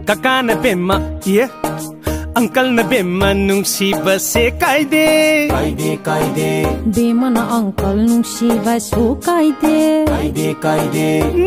Kaka na bema, yeah. Uncle na bema nungsiba se kaide. Bema na uncle nungsiba so kaide. Kaide.